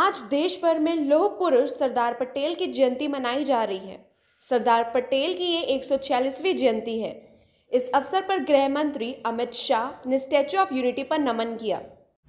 आज देश भर में लौह पुरुष सरदार पटेल की जयंती मनाई जा रही है। सरदार पटेल की ये 146वीं जयंती है। इस अवसर पर गृह मंत्री अमित शाह ने स्टैच्यू ऑफ यूनिटी पर नमन किया।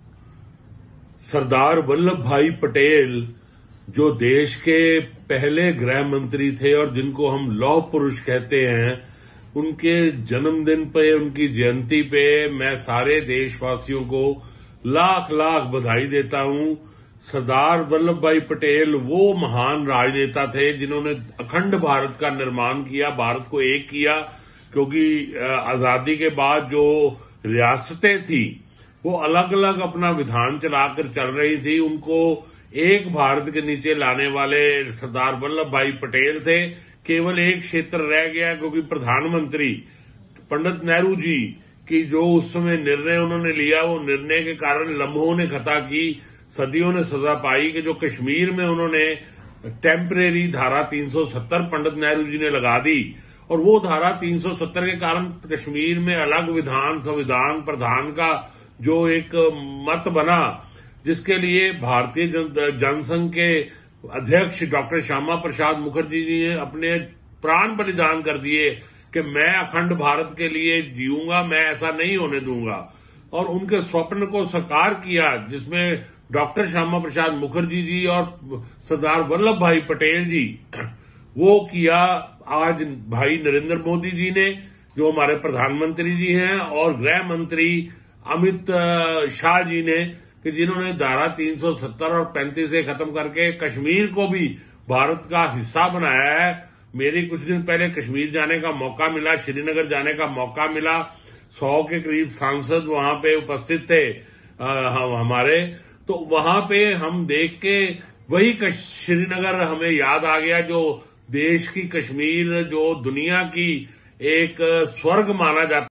सरदार वल्लभ भाई पटेल जो देश के पहले गृह मंत्री थे और जिनको हम लौह पुरुष कहते हैं, उनके जन्मदिन पे, उनकी जयंती पे मैं सारे देशवासियों को लाख लाख बधाई देता हूं। सरदार वल्लभ भाई पटेल वो महान राजनेता थे जिन्होंने अखंड भारत का निर्माण किया, भारत को एक किया, क्योंकि आजादी के बाद जो रियासतें थी वो अलग अलग अपना विधान चलाकर चल रही थी। उनको एक भारत के नीचे लाने वाले सरदार वल्लभ भाई पटेल थे। केवल एक क्षेत्र रह गया, क्योंकि प्रधानमंत्री पंडित नेहरू जी की जो उस समय निर्णय उन्होंने लिया, वो निर्णय के कारण लम्हों ने खता की, सदियों ने सजा पाई कि जो कश्मीर में उन्होंने टेम्परेरी धारा 370 पंडित नेहरू जी ने लगा दी, और वो धारा 370 के कारण कश्मीर में अलग विधान, संविधान, प्रधान का जो एक मत बना, जिसके लिए भारतीय जनसंघ के अध्यक्ष डॉक्टर श्यामा प्रसाद मुखर्जी जी ने अपने प्राण बलिदान कर दिए कि मैं अखंड भारत के लिए जीऊंगा, मैं ऐसा नहीं होने दूंगा। और उनके स्वप्न को साकार किया, जिसमें डॉक्टर श्यामा प्रसाद मुखर्जी जी और सरदार वल्लभ भाई पटेल जी, वो किया आज भाई नरेंद्र मोदी जी ने, जो हमारे प्रधानमंत्री जी हैं, और गृह मंत्री अमित शाह जी ने, कि जिन्होंने धारा 370 और 35 से खत्म करके कश्मीर को भी भारत का हिस्सा बनाया है। मेरी कुछ दिन पहले कश्मीर जाने का मौका मिला, श्रीनगर जाने का मौका मिला। 100 के करीब सांसद वहां पे उपस्थित थे हमारे, तो वहां पे हम देख के वही श्रीनगर हमें याद आ गया, जो देश की कश्मीर, जो दुनिया की एक स्वर्ग माना जाता